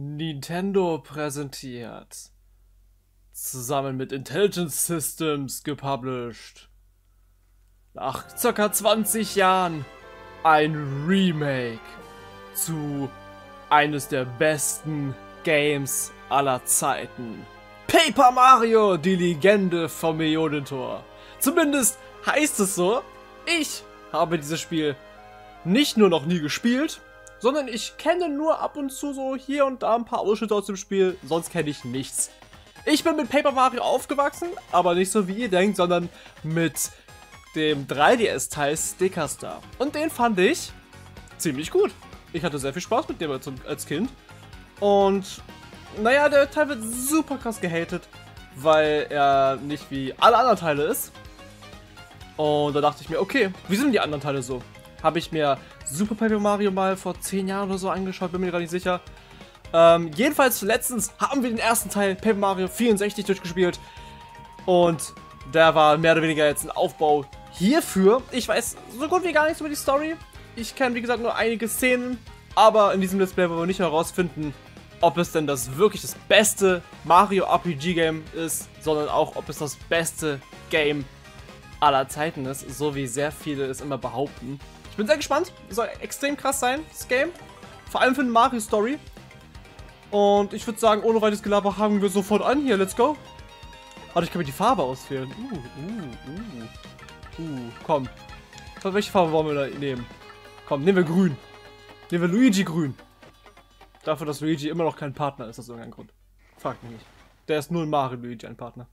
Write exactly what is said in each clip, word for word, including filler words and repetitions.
Nintendo präsentiert. Zusammen mit Intelligent Systems gepublished. Nach ca. zwanzig Jahren ein Remake zu eines der besten Games aller Zeiten. Paper Mario, die Legende vom Millionentor. Zumindest heißt es so. Ich habe dieses Spiel nicht nur noch nie gespielt, sondern ich kenne nur ab und zu so hier und da ein paar Ausschnitte aus dem Spiel, sonst kenne ich nichts. Ich bin mit Paper Mario aufgewachsen, aber nicht so wie ihr denkt, sondern mit dem drei D S-Teil Sticker Star. Und den fand ich ziemlich gut. Ich hatte sehr viel Spaß mit dem als, als Kind. Und naja, der Teil wird super krass gehatet, weil er nicht wie alle anderen Teile ist. Und da dachte ich mir, okay, wie sind die anderen Teile so? Habe ich mir Super Paper Mario mal vor zehn Jahren oder so angeschaut, bin mir gar nicht sicher. Ähm, jedenfalls letztens haben wir den ersten Teil Paper Mario vierundsechzig durchgespielt. Und der war mehr oder weniger jetzt ein Aufbau hierfür. Ich weiß so gut wie gar nichts über die Story. Ich kenne wie gesagt nur einige Szenen. Aber in diesem Let's Play wollen wir nicht herausfinden, ob es denn das wirklich das beste Mario R P G Game ist, sondern auch, ob es das beste Game aller Zeiten ist, so wie sehr viele es immer behaupten. Ich bin sehr gespannt. Es soll extrem krass sein, das Game. Vor allem für eine Mario-Story. Und ich würde sagen, ohne weiteres Gelaber fangen wir sofort an hier. Let's go. Warte, ich kann mir die Farbe auswählen. Uh, uh, uh. Uh, komm. Welche Farbe wollen wir da nehmen? Komm, nehmen wir grün. Nehmen wir Luigi grün. Dafür, dass Luigi immer noch kein Partner ist, aus irgendeinem Grund. Fragt mich nicht. Der ist nur in Mario Luigi ein Partner.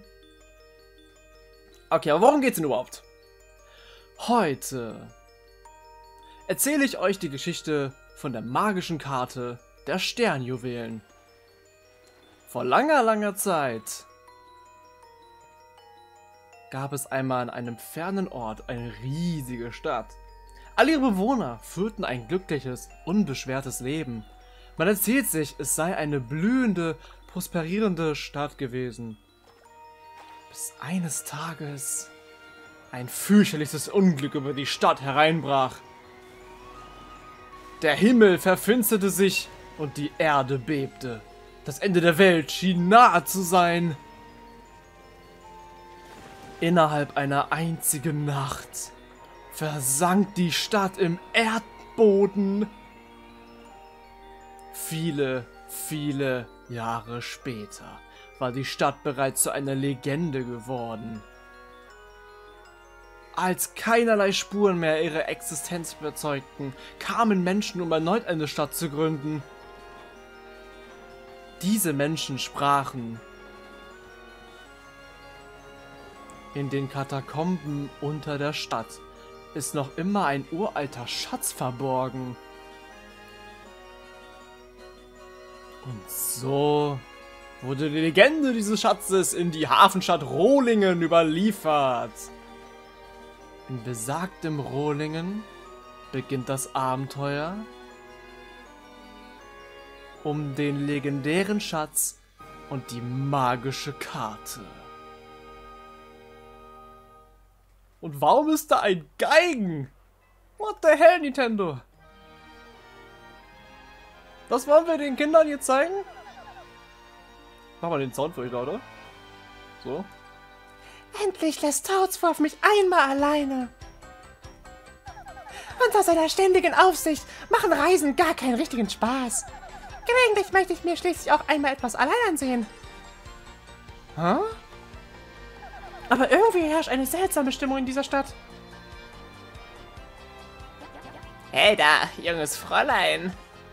Okay, aber worum geht's denn überhaupt? Heute erzähle ich euch die Geschichte von der magischen Karte der Sternjuwelen. Vor langer, langer Zeit gab es einmal an einem fernen Ort eine riesige Stadt. Alle ihre Bewohner führten ein glückliches, unbeschwertes Leben. Man erzählt sich, es sei eine blühende, prosperierende Stadt gewesen. Bis eines Tages ein fürchterliches Unglück über die Stadt hereinbrach. Der Himmel verfinsterte sich und die Erde bebte. Das Ende der Welt schien nahe zu sein. Innerhalb einer einzigen Nacht versank die Stadt im Erdboden. Viele, viele Jahre später war die Stadt bereits zu einer Legende geworden. Als keinerlei Spuren mehr ihre Existenz bezeugten, kamen Menschen, um erneut eine Stadt zu gründen. Diese Menschen sprachen: In den Katakomben unter der Stadt ist noch immer ein uralter Schatz verborgen. Und so wurde die Legende dieses Schatzes in die Hafenstadt Rohlingen überliefert. In besagtem Rohlingen beginnt das Abenteuer um den legendären Schatz und die magische Karte. Und warum ist da ein Geigen? What the hell, Nintendo? Das wollen wir den Kindern jetzt zeigen? Mach mal den Sound für euch lauter. So. Endlich lässt Toadsworth mich einmal alleine. Unter seiner ständigen Aufsicht machen Reisen gar keinen richtigen Spaß. Gelegentlich möchte ich mir schließlich auch einmal etwas allein ansehen. Hä? Aber irgendwie herrscht eine seltsame Stimmung in dieser Stadt. Hey da, junges Fräulein.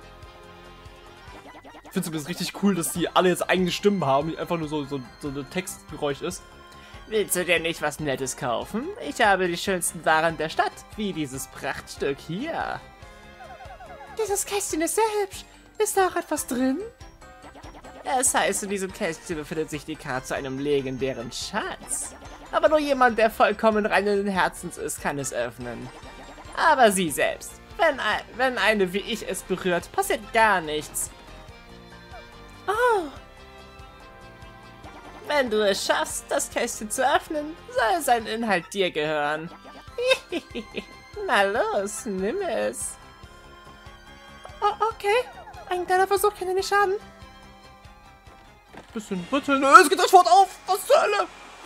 Ich finde es richtig cool, dass die alle jetzt eigene Stimmen haben, die einfach nur so, so, so ein Textgeräusch ist. Willst du dir nicht was Nettes kaufen? Ich habe die schönsten Waren der Stadt, wie dieses Prachtstück hier. Dieses Kästchen ist sehr hübsch. Ist da auch etwas drin? Das heißt, in diesem Kästchen befindet sich die Karte zu einem legendären Schatz. Aber nur jemand, der vollkommen reinen Herzens ist, kann es öffnen. Aber sie selbst. Wenn, ein, wenn eine wie ich es berührt, passiert gar nichts. Oh. Wenn du es schaffst, das Kästchen zu öffnen, soll sein Inhalt dir gehören. Na los, nimm es. Oh, okay. Ein kleiner Versuch kann ja nicht schaden. Bisschen rütteln. Es geht das Wort auf. Was zur Hölle?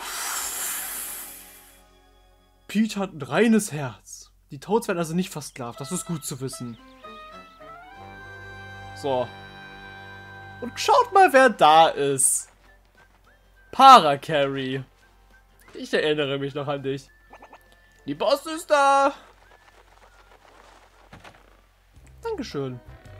Peach hat ein reines Herz. Die Toads werden also nicht versklavt. Das ist gut zu wissen. So. Und schaut mal, wer da ist. Para-Carry. Ich erinnere mich noch an dich. Die Boss ist da. Dankeschön.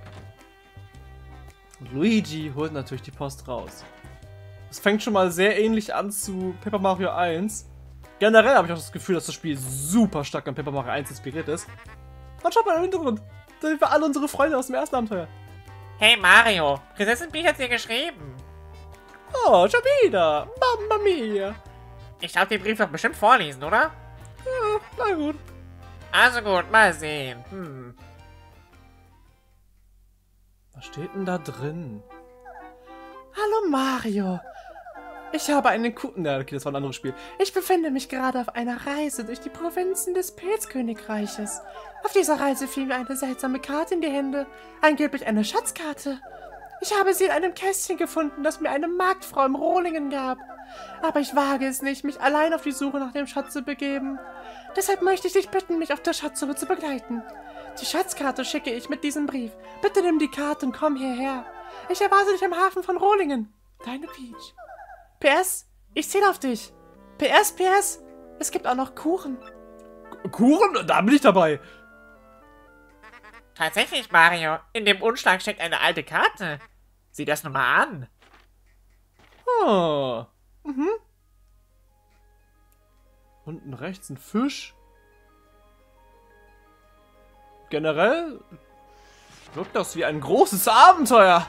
Und Luigi holt natürlich die Post raus. Es fängt schon mal sehr ähnlich an zu Paper Mario eins. Generell habe ich auch das Gefühl, dass das Spiel super stark an Paper Mario eins inspiriert ist. Und schaut mal im Hintergrund. Da sind wir alle unsere Freunde aus dem ersten Abenteuer. Hey Mario, Prinzessin Peach hat dir geschrieben. Oh, schon wieder. Mamma mia. Ich darf den Brief doch bestimmt vorlesen, oder? Ja, na gut. Also gut, mal sehen. Hm. Was steht denn da drin? Hallo Mario. Ich habe einen guten... Na, okay, das war ein anderes Spiel. Ich befinde mich gerade auf einer Reise durch die Provinzen des Pilzkönigreiches. Auf dieser Reise fiel mir eine seltsame Karte in die Hände. Angeblich eine Schatzkarte. Ich habe sie in einem Kästchen gefunden, das mir eine Marktfrau im Rohlingen gab. Aber ich wage es nicht, mich allein auf die Suche nach dem Schatz zu begeben. Deshalb möchte ich dich bitten, mich auf der Schatzsuche zu begleiten. Die Schatzkarte schicke ich mit diesem Brief. Bitte nimm die Karte und komm hierher. Ich erwarte dich am Hafen von Rohlingen. Deine Peach. P S, ich zähle auf dich. P S, P S, es gibt auch noch Kuchen. Kuchen? Da bin ich dabei. Tatsächlich, Mario. In dem Umschlag steckt eine alte Karte. Sieh das nur mal an. Oh. Mhm. Unten rechts ein Fisch. Generell wirkt das wie ein großes Abenteuer.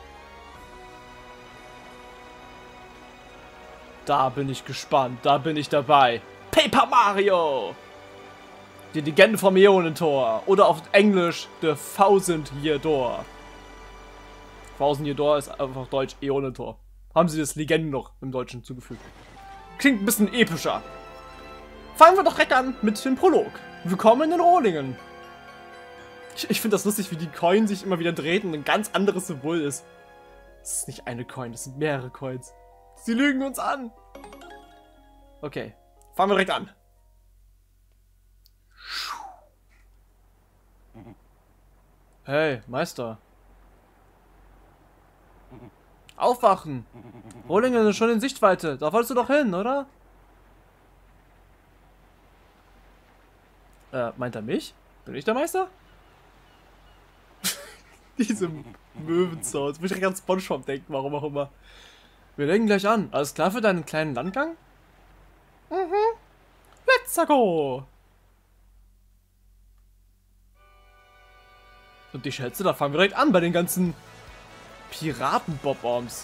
Da bin ich gespannt. Da bin ich dabei. Paper Mario. Die Legende vom Äonentor. Oder auf Englisch The Thousand Year Door. Thousand Year Door ist einfach Deutsch Äonentor. Haben sie das Legenden noch im Deutschen zugefügt. Klingt ein bisschen epischer. Fangen wir doch direkt an mit dem Prolog. Willkommen in Rohlingen. Ich, ich finde das lustig, wie die Coin sich immer wieder dreht und ein ganz anderes Symbol ist. Das ist nicht eine Coin, das sind mehrere Coins. Sie lügen uns an. Okay, fangen wir direkt an. Hey, Meister. Aufwachen! Rohlingen ist schon in Sichtweite. Da wolltest du doch hin, oder? Äh, meint er mich? Bin ich der Meister? Diese Möwensounds. Muss ich direkt an SpongeBob denken, warum auch immer. Wir legen gleich an. Alles klar für deinen kleinen Landgang? Mhm. Let's go! Und ich schätze, da fangen wir direkt an bei den ganzen Piraten-Bob-Orbs.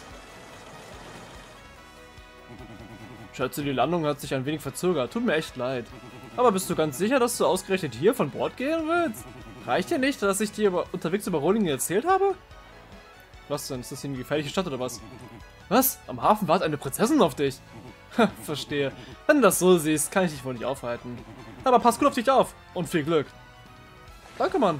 Schätze, die Landung hat sich ein wenig verzögert. Tut mir echt leid. Aber bist du ganz sicher, dass du ausgerechnet hier von Bord gehen willst? Reicht dir nicht, dass ich dir über, unterwegs über Rohlingen erzählt habe? Was denn? Ist das hier eine gefährliche Stadt oder was? Was? Am Hafen wartet eine Prinzessin auf dich? Verstehe. Wenn du das so siehst, kann ich dich wohl nicht aufhalten. Aber pass gut auf dich auf und viel Glück. Danke, Mann.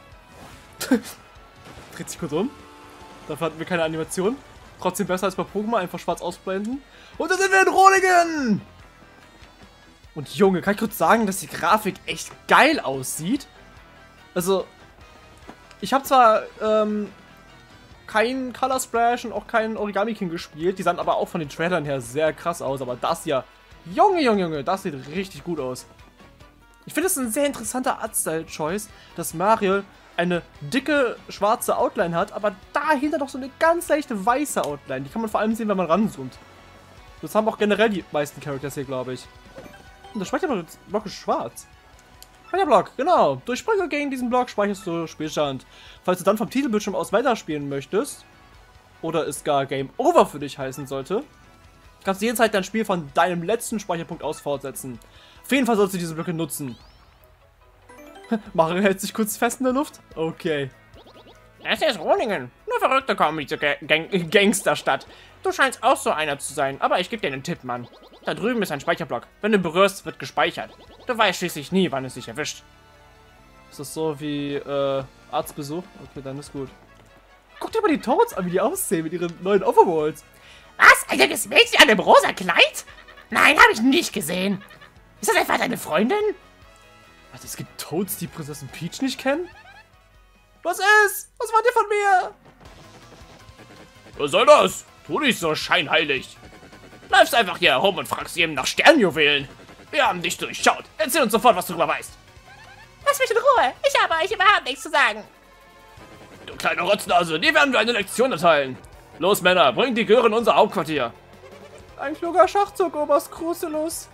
Dreht sich kurz um. Dafür hatten wir keine Animation. Trotzdem besser als bei Pokémon, einfach schwarz ausblenden. Und da sind wir in Rohlingen! Und Junge, kann ich kurz sagen, dass die Grafik echt geil aussieht? Also, ich habe zwar ähm, kein Color Splash und auch keinen Origami King gespielt, die sahen aber auch von den Trailern her sehr krass aus, aber das hier, Junge, Junge, Junge, das sieht richtig gut aus. Ich finde es ein sehr interessanter Artstyle-Choice, dass Mario eine dicke schwarze Outline hat, aber dahinter noch so eine ganz leichte weiße Outline. Die kann man vor allem sehen, wenn man ranzoomt. Das haben auch generell die meisten Characters hier, glaube ich. Und der Speicherblock ist schwarz. Speicherblock, genau. Durch Sprünge gegen diesen Block speicherst du Spielstand. Falls du dann vom Titelbildschirm aus weiterspielen möchtest, oder es gar Game Over für dich heißen sollte, kannst du jederzeit dein Spiel von deinem letzten Speicherpunkt aus fortsetzen. Auf jeden Fall sollst du diese Blöcke nutzen. Mario hält sich kurz fest in der Luft. Okay. Das ist Rohlingen. Nur Verrückte kommen in diese Gang Gangsterstadt. Du scheinst auch so einer zu sein, aber ich gebe dir einen Tipp, Mann. Da drüben ist ein Speicherblock. Wenn du ihn berührst, wird gespeichert. Du weißt schließlich nie, wann es dich erwischt. Ist das so wie äh, Arztbesuch? Okay, dann ist gut. Guck dir mal die Toads an, wie die aussehen mit ihren neuen Overalls. Was? Ein junges Mädchen an dem rosa Kleid? Nein, habe ich nicht gesehen. Ist das etwa deine Freundin? Was, es gibt Toads, die Prinzessin Peach nicht kennen? Was ist? Was wollt ihr von mir? Was soll das? Tu nicht so scheinheilig. Bleibst einfach hier herum und fragst jedem nach Sternjuwelen. Wir haben dich durchschaut. Erzähl uns sofort, was du darüber weißt. Lass mich in Ruhe. Ich habe euch überhaupt nichts zu sagen. Du kleine Rotznase, dir werden wir eine Lektion erteilen. Los, Männer, bringt die Göre in unser Hauptquartier. Ein kluger Schachzug, Oberst Crucellus.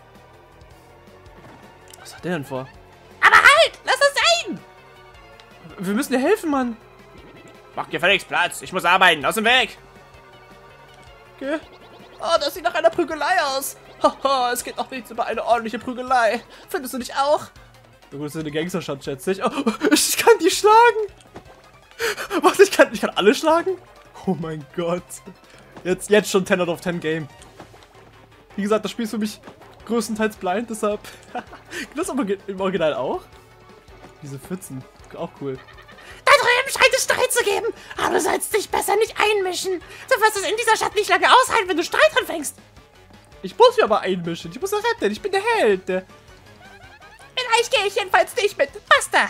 Was hat der denn vor? Aber halt! Lass es sein! Wir müssen dir helfen, Mann. Mach gefälligst Platz, ich muss arbeiten. Aus dem Weg. Okay. Oh, das sieht nach einer Prügelei aus. Haha, es geht noch nichts über eine ordentliche Prügelei. Findest du nicht auch? Na gut, das ist eine Gangsterstadt, schätze ich. Oh, ich kann die schlagen. Was, ich kann, ich kann alle schlagen? Oh mein Gott. Jetzt, jetzt schon ten out of ten Game. Wie gesagt, das Spiel ist für mich größtenteils blind, deshalb... Das aber im Original auch? Diese Pfützen, auch cool. Da drüben scheint es Streit zu geben, aber du sollst dich besser nicht einmischen. Du wirst es in dieser Stadt nicht lange aushalten, wenn du Streit anfängst. Ich muss mich aber einmischen, ich muss retten, ich bin der Held. Der Vielleicht gehe ich jedenfalls nicht mit. Basta!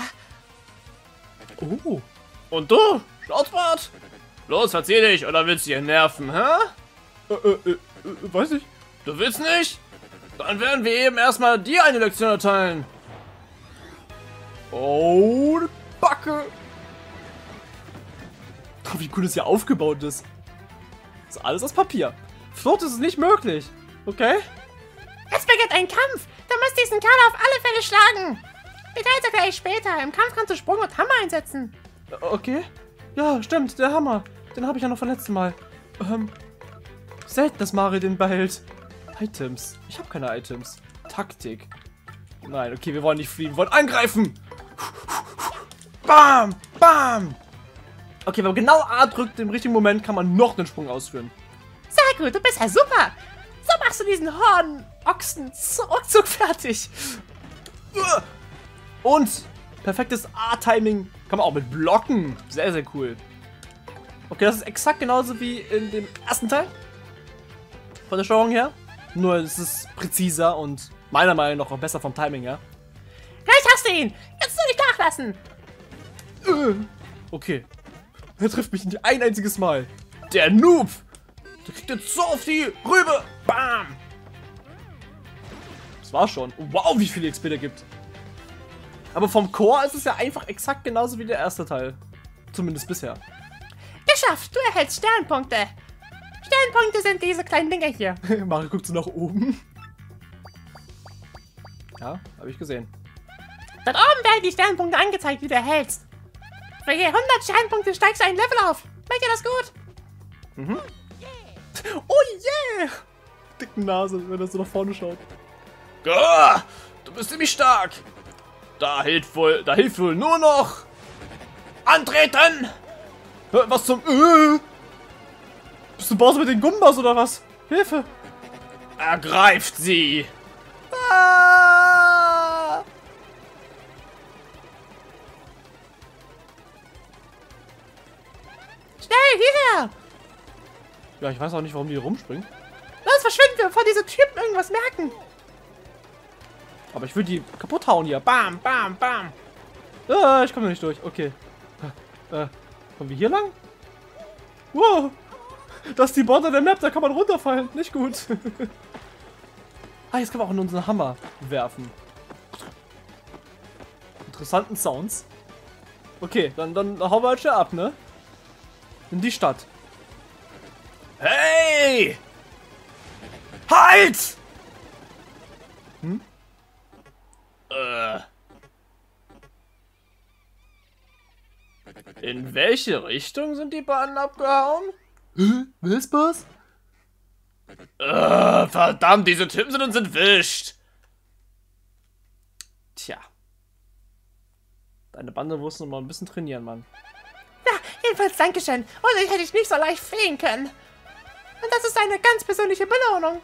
oh. Und du, Schnauzbart? Los, verzieh dich, oder willst du hier nerven, hä? Äh, äh, äh, weiß ich. Du willst nicht? Dann werden wir eben erstmal dir eine Lektion erteilen. Oh, die Backe. Oh, wie cool das hier aufgebaut ist. Das ist alles aus Papier. Float ist es nicht möglich. Okay? Es beginnt ein Kampf. Du musst diesen Kerl auf alle Fälle schlagen. Details erkläre ich später. Im Kampf kannst du Sprung und Hammer einsetzen. Okay. Ja, stimmt, der Hammer. Den habe ich ja noch vom letzten Mal. Ähm, selten, dass Mario den behält. Items. Ich habe keine Items. Taktik. Nein, okay, wir wollen nicht fliehen, wir wollen angreifen. Bam, bam. Okay, wenn man genau A drückt, im richtigen Moment kann man noch einen Sprung ausführen. Sehr gut, du bist ja super. So machst du diesen Horn-Ochsen ruckzuck fertig. Und perfektes A-Timing kann man auch mit blocken. Sehr, sehr cool. Okay, das ist exakt genauso wie in dem ersten Teil. Von der Steuerung her. Nur es ist präziser und meiner Meinung nach auch besser vom Timing her. Gleich hast du ihn. Jetzt soll ich nachlassen. Äh, okay. Er trifft mich nicht ein einziges Mal. Der Noob. Der kriegt jetzt so auf die Rübe. Bam. Das war schon. Wow, wie viel X P der gibt. Aber vom Core ist es ja einfach exakt genauso wie der erste Teil. Zumindest bisher. Geschafft, du erhältst Sternpunkte. Sternpunkte sind diese kleinen Dinger hier. Mario guckt so nach oben. Ja, habe ich gesehen. Dort oben werden die Sternpunkte angezeigt, die du erhältst. Für je hundert Sternpunkte steigst du ein Level auf. Merkt ihr das gut? Mhm. Oh yeah! Dicken Nase, wenn er so nach vorne schaut. Gah, du bist ziemlich stark. Da hilft wohl, da hilft wohl nur noch antreten. Hä, was zum... Äh? Bist du Bowser mit den Gumbas oder was? Hilfe! Ergreift sie. Ah! Schnell, hierher! Ja, ich weiß auch nicht, warum die hier rumspringen. Los, verschwinden wir, bevor diese Typen irgendwas merken. Aber ich will die kaputt hauen hier. Bam, bam, bam. Ah, ich komme nicht durch. Okay. Äh, kommen wir hier lang? Wow. Das ist die Border der Map, da kann man runterfallen. Nicht gut. Ah, jetzt können wir auch in unseren Hammer werfen. Interessanten Sounds. Okay, dann, dann hauen wir halt schnell ab, ne? In die Stadt. Hey! Halt! Hm? Äh. In welche Richtung sind die Bahnen abgehauen? Hä? Vespers? Äh, verdammt, diese Typen sind uns entwischt. Tja. Deine Bande muss noch mal ein bisschen trainieren, Mann. Ja, jedenfalls Dankeschön. Und ich hätte ich nicht so leicht fliehen können. Und das ist eine ganz persönliche Belohnung.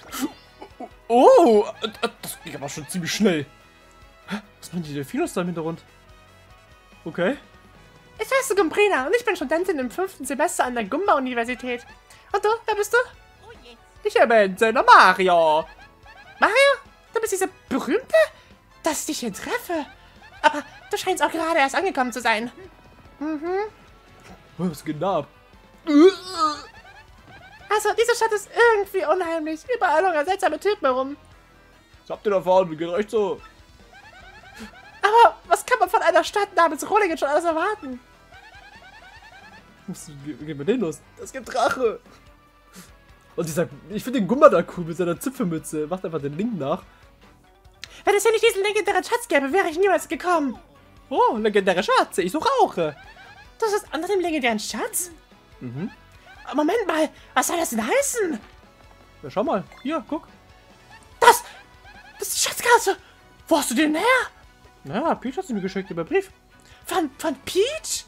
Oh, das ging aber schon ziemlich schnell. Was machen die Delfinos da im Hintergrund? Okay. Ich heiße Gumbrina und ich bin Studentin im fünften Semester an der Gumba-Universität. Und du, wer bist du? Ich bin der Mario. Mario? Du bist dieser Berühmte? Dass ich dich hier treffe. Aber du scheinst auch gerade erst angekommen zu sein. Mhm. Was geht da ab? Also, diese Stadt ist irgendwie unheimlich. Überall hungern seltsame Typen herum. Was habt ihr davon? Wie geht euch so? Aber was kann man von einer Stadt namens Rohlingen schon alles erwarten? Was geht mit denen los? Das gibt Rache. Und ich sag, ich finde den Gumba da cool mit seiner Zipfelmütze. Macht einfach den Link nach. Wenn es hier nicht diesen legendären Schatz gäbe, wäre ich niemals gekommen. Oh, legendäre Schatze. Ich suche auch. Das ist unter dem legendären Schatz? Mhm. Moment mal, was soll das denn heißen? Ja, schau mal. Hier, guck. Das, das ist die Schatzkarte. Wo hast du den her? Ja, Peach hat sie mir geschickt über Brief. Von, von Peach?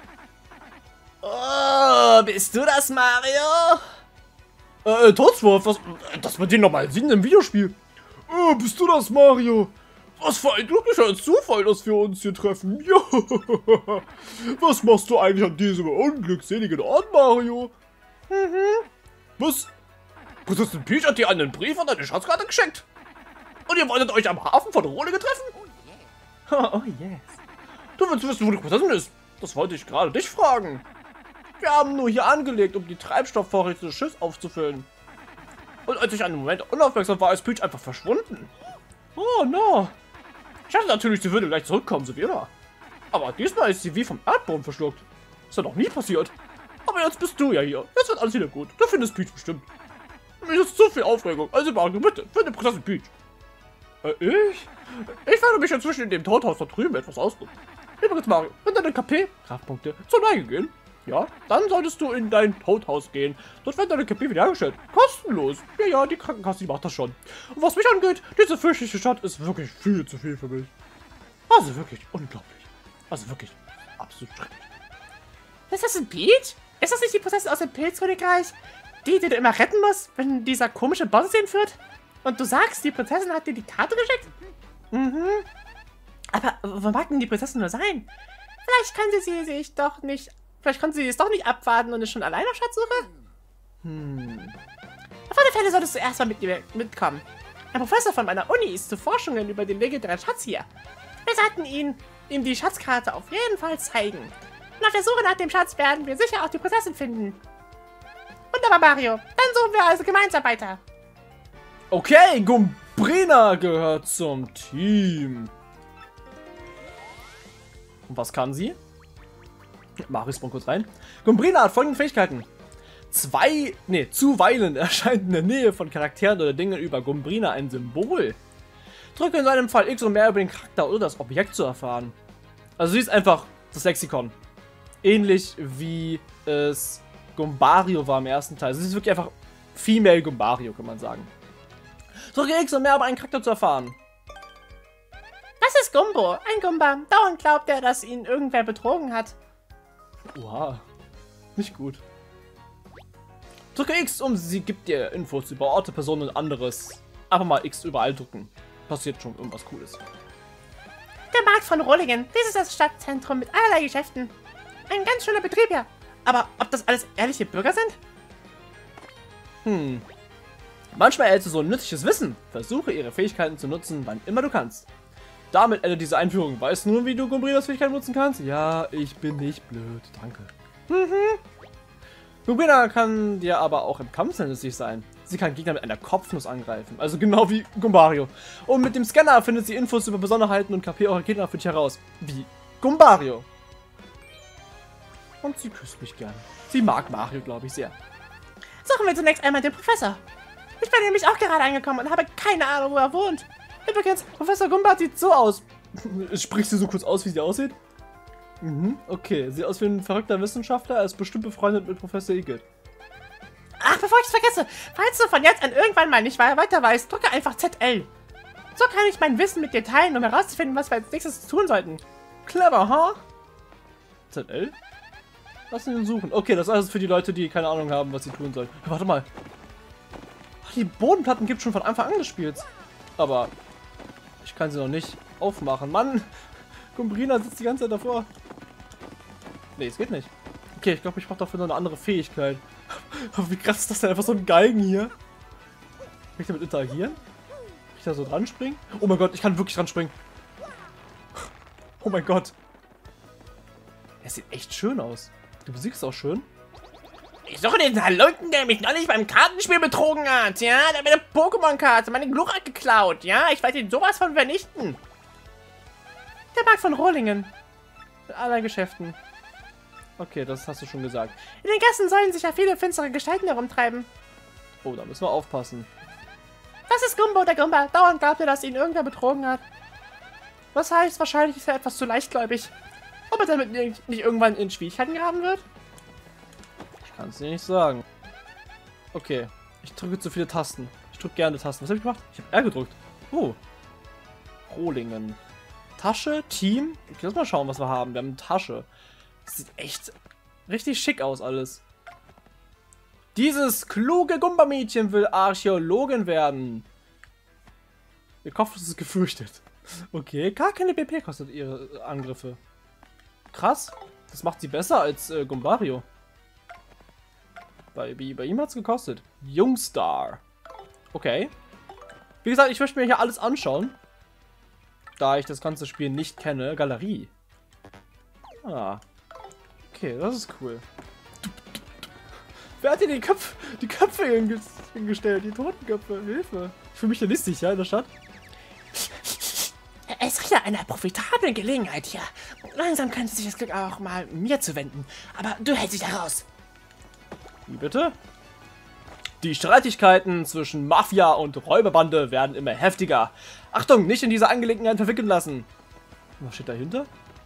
Oh, bist du das, Mario? Äh, Toadswurf, was, dass man den nochmal sehen im Videospiel. Äh, bist du das, Mario? Was für ein glücklicher Zufall, dass wir uns hier treffen. Ja. Was machst du eigentlich an diesem unglückseligen Ort, Mario? Mhm. Was? Prinzessin Peach hat dir einen Brief an deine Schatzkarte geschickt? Und ihr wolltet euch am Hafen von Rohlingen treffen? Oh, oh yes. Du willst wissen, wo die Prinzessin ist? Das wollte ich gerade dich fragen. Wir haben nur hier angelegt, um die Treibstoffvorräte des Schiffs aufzufüllen. Und als ich einen Moment unaufmerksam war, ist Peach einfach verschwunden. Oh no. Ich dachte natürlich, sie würde gleich zurückkommen, so wie immer. Aber diesmal ist sie wie vom Erdboden verschluckt. Ist ja noch nie passiert. Aber jetzt bist du ja hier. Jetzt wird alles wieder gut. Du findest Peach bestimmt. Mir ist zu viel Aufregung. Also Mario, bitte, finde Prinzessin Peach. Äh, ich? Ich werde mich inzwischen in dem Toadhaus da drüben etwas ausruhen. Übrigens, Mario, wenn deine K P-Kraftpunkte zur Neige gehen, ja, dann solltest du in dein Toadhaus gehen. Dort werden deine K P wiederhergestellt. Kostenlos. Ja, ja, die Krankenkasse, die macht das schon. Und was mich angeht, diese fürchterliche Stadt ist wirklich viel zu viel für mich. Also wirklich unglaublich. Also wirklich absolut schrecklich. Ist das ein Peach? Ist das nicht die Prinzessin aus dem Pilzkönigreich? Die, die du immer retten musst, wenn dieser komische Boss ihn führt? Und du sagst, die Prinzessin hat dir die Karte geschickt? Mhm. Aber wo mag denn die Prinzessin nur sein? Vielleicht kann sie sie sich doch nicht... Vielleicht konnte sie es doch nicht abwarten und ist schon alleine auf Schatzsuche? Hm. Auf alle Fälle solltest du erstmal mit mir mitkommen. Ein Professor von meiner Uni ist zu Forschungen über den legendären Schatz hier. Wir sollten ihn, ihm die Schatzkarte auf jeden Fall zeigen. Und auf der Suche nach dem Schatz werden wir sicher auch die Prinzessin finden. Wunderbar, Mario. Dann suchen wir also gemeinsam weiter. Okay, Gumbrina gehört zum Team. Und was kann sie? Marius mal kurz rein. Gumbrina hat folgende Fähigkeiten. Zwei, nee, zuweilen erscheint in der Nähe von Charakteren oder Dingen über Gumbrina ein Symbol. Drücke in seinem Fall X, um mehr über den Charakter oder das Objekt zu erfahren. Also sie ist einfach das Lexikon. Ähnlich wie es Gumbario war im ersten Teil. Also sie ist wirklich einfach Female Gumbario, kann man sagen. Drücke X, um mehr über einen Charakter zu erfahren. Was ist Gumbo? Ein Gumba. Dauernd glaubt er, dass ihn irgendwer betrogen hat. Oha. Nicht gut. Drücke X, um sie gibt dir Infos über Orte, Personen und anderes. Einfach mal X überall drücken. Passiert schon irgendwas Cooles. Der Markt von Rohlingen. Dies ist das Stadtzentrum mit allerlei Geschäften. Ein ganz schöner Betrieb hier. Aber ob das alles ehrliche Bürger sind? Hm. Manchmal erhältst du so nützliches Wissen. Versuche ihre Fähigkeiten zu nutzen, wann immer du kannst. Damit endet diese Einführung. Weißt du nun, wie du Gumbrinas Fähigkeiten nutzen kannst? Ja, ich bin nicht blöd. Danke. Mhm. Gumbrina kann dir aber auch im Kampf sehr nützlich sein. Sie kann Gegner mit einer Kopfnuss angreifen. Also genau wie Gumbario. Und mit dem Scanner findet sie Infos über Besonderheiten und K P eurer Gegner für dich heraus. Wie Gumbario. Und sie küsst mich gerne. Sie mag Mario, glaube ich, sehr. Suchen wir zunächst einmal den Professor. Ich bin nämlich auch gerade angekommen und habe keine Ahnung, wo er wohnt. Übrigens, Professor Gumba sieht so aus. Sprichst du so kurz aus, wie sie aussieht? Mhm, okay. Sieht aus wie ein verrückter Wissenschaftler. Er ist bestimmt befreundet mit Professor Igitt. Ach, bevor ich es vergesse, falls du von jetzt an irgendwann mal nicht weiter weißt, drücke einfach Z L. So kann ich mein Wissen mit dir teilen, um herauszufinden, was wir als nächstes tun sollten. Clever, ha? Huh? Z L? Lass ihn suchen. Okay, das ist alles für die Leute, die keine Ahnung haben, was sie tun sollen. Warte mal. Ach, die Bodenplatten gibt es schon von Anfang an des Spiels. Aber ich kann sie noch nicht aufmachen. Mann, Gumbrina sitzt die ganze Zeit davor. Nee, es geht nicht. Okay, ich glaube, ich brauche dafür noch eine andere Fähigkeit. Aber wie krass ist das denn? Einfach so ein Geigen hier. Kann ich damit interagieren? Kann ich da so dran springen? Oh mein Gott, ich kann wirklich dran springen. Oh mein Gott. Er sieht echt schön aus. Die Musik ist auch schön. Ich suche den Halunken, der mich neulich beim Kartenspiel betrogen hat, ja? Der hat mir eine Pokémon-Karte, meine Glurak geklaut, ja? Ich werde ihn sowas von vernichten. Der Markt von Rohlingen. In allerlei Geschäften. Okay, das hast du schon gesagt. In den Gassen sollen sich ja viele finstere Gestalten herumtreiben. Oh, da müssen wir aufpassen. Das ist Gumbo, der Gumba. Dauernd glaubt er, dass ihn irgendwer betrogen hat. Das heißt, wahrscheinlich ist er etwas zu leichtgläubig. Ob er damit nicht nicht irgendwann in Schwierigkeiten geraten wird? Ich kann es dir nicht sagen. Okay, ich drücke zu viele Tasten. Ich drücke gerne Tasten. Was habe ich gemacht? Ich habe R gedrückt. Oh. Rohlingen. Tasche, Team. Ich lass mal schauen, was wir haben. Wir haben eine Tasche. Das sieht echt richtig schick aus alles. Dieses kluge Gumba-Mädchen will Archäologin werden. Ihr Kopf ist gefürchtet. Okay, gar keine B P kostet ihre Angriffe. Krass. Das macht sie besser als äh, Gumbario. Bei, bei ihm hat es gekostet. Jungstar. Okay. Wie gesagt, ich möchte mir hier alles anschauen. Da ich das ganze Spiel nicht kenne. Galerie. Ah. Okay, das ist cool. Wer hat hier die Köpfe, die Köpfe hingestellt? Die Totenköpfe. Hilfe. Ich fühle mich hier listig, ja, in der Stadt. Es riecht nach einer profitablen Gelegenheit hier. Langsam könnte sich das Glück auch mal mir zu wenden. Aber du hältst dich da raus. Wie bitte? Die Streitigkeiten zwischen Mafia und Räuberbande werden immer heftiger. Achtung, nicht in diese Angelegenheit verwickeln lassen. Was steht dahinter?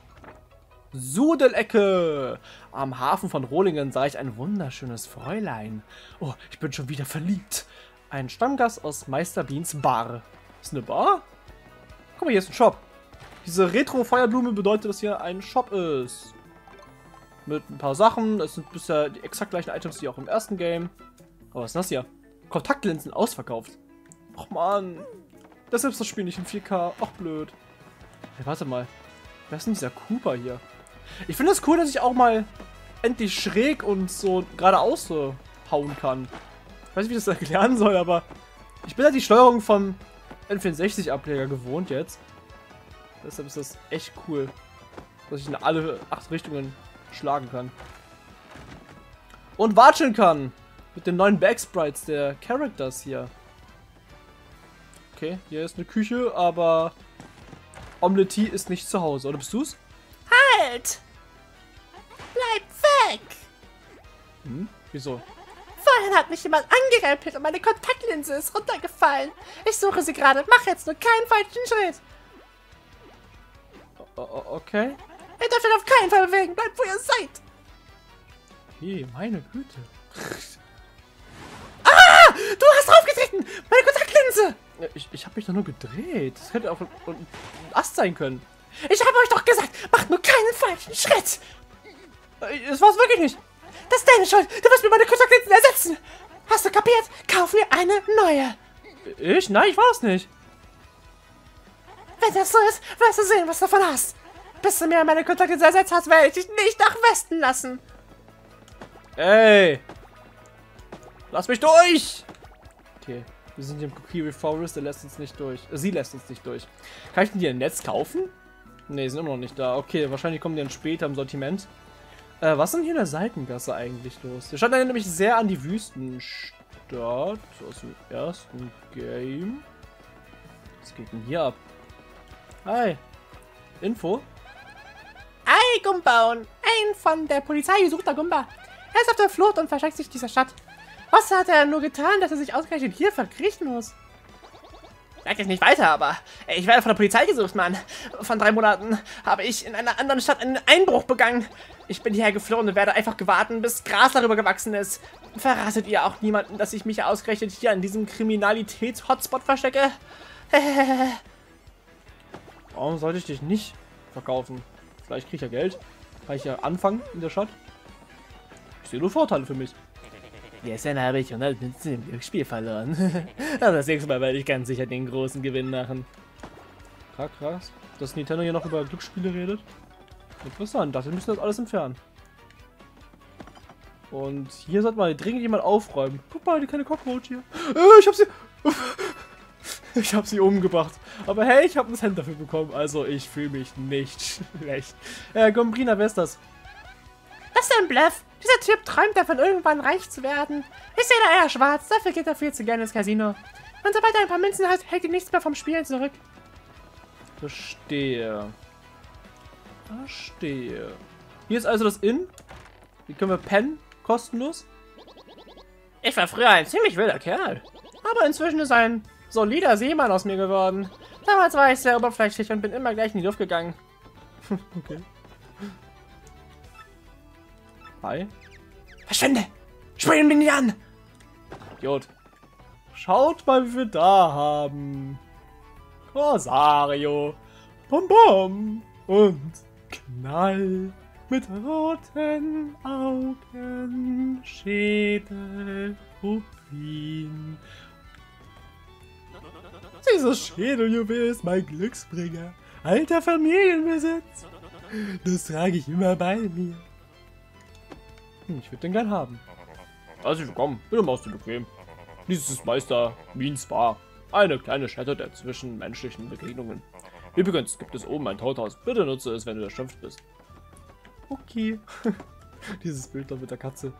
Sudelecke. Am Hafen von Rohlingen sah ich ein wunderschönes Fräulein. Oh, ich bin schon wieder verliebt. Ein Stammgast aus Meister Beans Bar. Ist eine Bar? Guck mal, hier ist ein Shop. Diese Retro-Feuerblume bedeutet, dass hier ein Shop ist. Mit ein paar Sachen. Das sind bisher die exakt gleichen Items, die auch im ersten Game. Aber was ist das hier? Kontaktlinsen ausverkauft. Och man. Deshalb ist das Spiel nicht in vier K. Ach blöd. Hey, warte mal. Wer ist denn dieser Cooper hier? Ich finde es cool, dass ich auch mal endlich schräg und so geradeaus so hauen kann. Ich weiß nicht, wie ich das erklären soll, aber ich bin ja die Steuerung vom N vierundsechzig-Ableger gewohnt jetzt. Deshalb ist das echt cool, dass ich in alle acht Richtungen schlagen kann. Und watscheln kann. Mit den neuen Backsprites der Characters hier. Okay, hier ist eine Küche, aber Omelette ist nicht zu Hause. Oder bist du's? Halt! Bleib weg! Hm? Wieso? Vorhin hat mich jemand angerempelt und meine Kontaktlinse ist runtergefallen. Ich suche sie gerade. Mach jetzt nur keinen falschen Schritt. O okay. Ihr dürft euch auf keinen Fall bewegen. Bleibt, wo ihr seid. Hey, meine Güte. Ah! Du hast draufgetreten! Meine Kontaktlinse! Ich, ich habe mich doch nur gedreht. Das hätte auch ein, ein Ast sein können. Ich habe euch doch gesagt, macht nur keinen falschen Schritt! Das war's wirklich nicht. Das ist deine Schuld! Du wirst mir meine Kontaktlinsen ersetzen! Hast du kapiert? Kauf mir eine neue! Ich? Nein, ich war es nicht. Wenn das so ist, wirst du sehen, was du davon hast. Bis du mir meine Kontaktlinsen ersetzt hast, werde ich dich nicht nach Westen lassen. Ey! Lass mich durch! Okay, wir sind hier im Kokiri Forest, der lässt uns nicht durch. Äh, sie lässt uns nicht durch. Kann ich denn die im Netz kaufen? Ne, sind immer noch nicht da. Okay, wahrscheinlich kommen die dann später im Sortiment. Äh, was ist denn hier in der Seitengasse eigentlich los? Wir standen ja nämlich sehr an die Wüstenstadt aus dem ersten Game. Was geht denn hier ab? Hi. Info? Ei, Gumbaun! Ein von der Polizei gesuchter Gumba. Er ist auf der Flucht und versteckt sich in dieser Stadt. Was hat er nur getan, dass er sich ausgerechnet hier verkriechen muss? Sag jetzt nicht weiter, aber ich werde von der Polizei gesucht, Mann. Vor drei Monaten habe ich in einer anderen Stadt einen Einbruch begangen. Ich bin hierher geflohen und werde einfach gewartet, bis Gras darüber gewachsen ist. Verratet ihr auch niemanden, dass ich mich ausgerechnet hier an diesem Kriminalitäts-Hotspot verstecke? Warum sollte ich dich nicht verkaufen? Vielleicht kriege ich ja Geld. Kann ich ja anfangen in der Stadt. Ich sehe nur Vorteile für mich. Gestern habe ich hundert Münzen im Glücksspiel verloren. Aber das nächste Mal werde ich ganz sicher den großen Gewinn machen. Krass, krass. Dass Nintendo hier noch über Glücksspiele redet. Interessant, dachte, wir müssen das alles entfernen. Und hier sollte mal dringend jemand aufräumen. Guck mal, die kleine Cockroach hier. Äh, ich hab sie... Ich habe sie umgebracht. Aber hey, ich habe ein Cent dafür bekommen. Also ich fühle mich nicht schlecht. Äh, Gombrina, wer ist das? Das ist ein Bluff. Dieser Typ träumt davon, irgendwann reich zu werden. Ich sehe da eher schwarz. Dafür geht er viel zu gerne ins Casino. Und sobald er ein paar Münzen hat, hält ihn nichts mehr vom Spielen zurück. Verstehe. Verstehe. Hier ist also das Inn. Hier können wir pennen. Kostenlos. Ich war früher ein ziemlich wilder Kerl. Aber inzwischen ist ein solider Seemann aus mir geworden. Damals war ich sehr oberflächlich und bin immer gleich in die Luft gegangen. Okay. Hi. Verschwinde! Spring mich nicht an! Idiot. Schaut mal, wie wir da haben. Corsario. Bom Bom. Und Knall. Mit roten Augen. Schädel. Rubin. Dieses Schädeljuwel ist mein Glücksbringer. Alter Familienbesitz. Das trage ich immer bei mir. Hm, ich würde den gern haben. Herzlich willkommen. Bitte machst du bequem. Dies ist Meister Means Bar. Eine kleine Stätte der zwischenmenschlichen Begegnungen. Übrigens gibt es oben ein Tauhaus. Bitte nutze es, wenn du erschöpft bist. Okay. Dieses Bild da mit der Katze.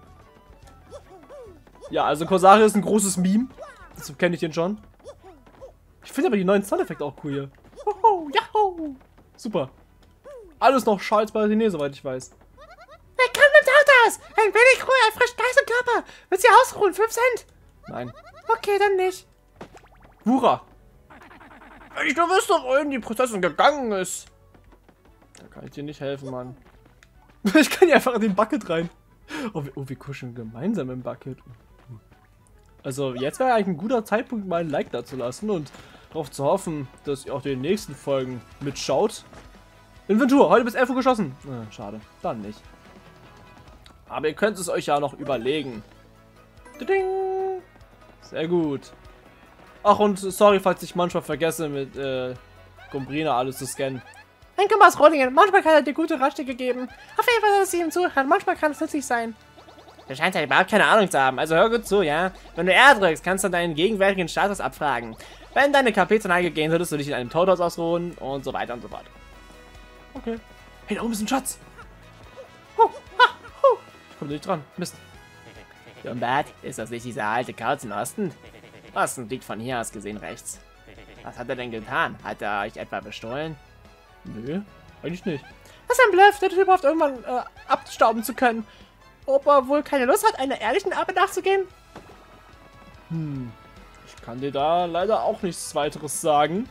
Ja, also Corsario ist ein großes Meme. Deshalb kenne ich den schon. Ich finde aber die neuen Soundeffekte auch cool hier. Hoho, jaho. Super. Alles noch Schals bei René, soweit ich weiß. Willkommen im Tauhaus! Ein wenig Ruhe, erfrischt Geist und Körper. Willst du hier ausruhen? fünf Cent? Nein. Okay, dann nicht. Wura. Ich nur wüsste, wohin die Prinzessin gegangen ist. Da kann ich dir nicht helfen, Mann. Ich kann ja einfach in den Bucket rein. Oh, wir, oh, wir kuscheln gemeinsam im Bucket. Also jetzt wäre eigentlich ein guter Zeitpunkt, mal ein Like da zu lassen und darauf zu hoffen, dass ihr auch die nächsten Folgen mitschaut. Inventur, heute bis elf Uhr geschossen. Ah, schade, dann nicht. Aber ihr könnt es euch ja noch überlegen. Ding. Sehr gut. Ach, und sorry, falls ich manchmal vergesse, mit äh, Gombrina alles zu scannen. Ein Kummer aus Rollingen. Manchmal kann er dir gute Ratschläge geben. Auf jeden Fall, dass sie ihm zuhört. Manchmal kann es nützlich sein. Du scheinst ja überhaupt keine Ahnung zu haben, also hör gut zu, ja? Wenn du R drückst, kannst du deinen gegenwärtigen Status abfragen. Wenn deine K P zur Neige gehen, würdest du dich in einem Tauhaus ausruhen und so weiter und so fort. Okay. Hey, da oben ist ein Schatz. Huh, ha, huh. Ich komme nicht dran. Mist. Jumbat, ist das nicht dieser alte Kauz im Osten? Osten liegt von hier aus gesehen rechts. Was hat er denn getan? Hat er euch etwa bestohlen? Nö, eigentlich nicht. Das ist ein Bluff. Der Typ hofft, irgendwann äh, abstauben zu können. Ob er wohl keine Lust hat, einer ehrlichen Arbeit nachzugehen? Hm. Ich kann dir da leider auch nichts weiteres sagen.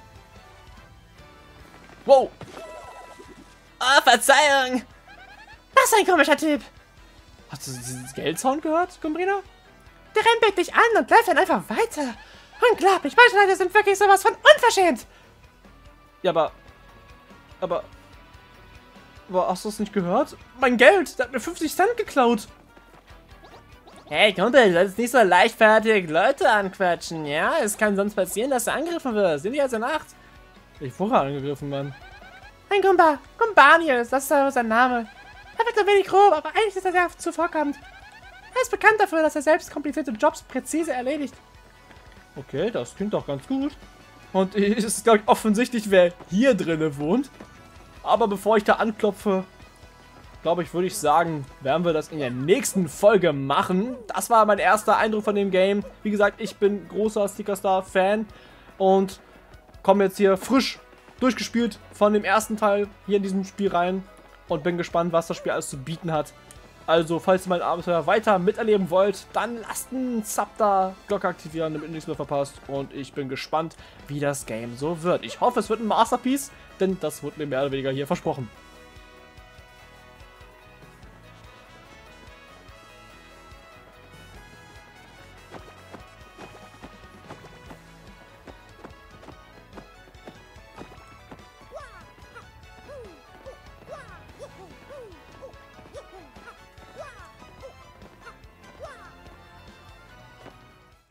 Wow. Oh, Verzeihung! Das ist ein komischer Typ. Hast du diesen Geldsound gehört, Gombrina? Der rempelt dich an und läuft dann einfach weiter. Unglaublich. Manche Leute sind wirklich sowas von unverschämt. Ja, aber... Aber... Aber hast du es nicht gehört? Mein Geld! Der hat mir fünfzig Cent geklaut! Hey Kumpel, du solltest nicht so leichtfertig Leute anquatschen, ja? Es kann sonst passieren, dass du angegriffen wirst. Sind die also Nacht? Ich wurde angegriffen, Mann. Ein Gumba. Gumbanius, das ist aber sein Name. Er wird ein wenig grob, aber eigentlich ist er sehr zuvorkommend. Er ist bekannt dafür, dass er selbst komplizierte Jobs präzise erledigt. Okay, das klingt doch ganz gut. Und es ist, glaube ich, offensichtlich, wer hier drinne wohnt. Aber bevor ich da anklopfe, glaube ich, würde ich sagen, werden wir das in der nächsten Folge machen. Das war mein erster Eindruck von dem Game. Wie gesagt, ich bin großer Sticker-Star-Fan und komme jetzt hier frisch durchgespielt von dem ersten Teil hier in diesem Spiel rein und bin gespannt, was das Spiel alles zu bieten hat. Also, falls ihr mein Abenteuer weiter miterleben wollt, dann lasst einen Sub da, Glocke aktivieren, damit ihr nichts mehr verpasst. Und ich bin gespannt, wie das Game so wird. Ich hoffe, es wird ein Masterpiece, denn das wurde mir mehr oder weniger hier versprochen.